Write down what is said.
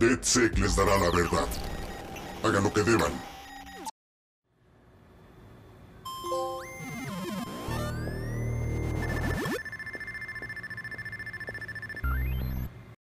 DedSec les dará la verdad. Hagan lo que deban.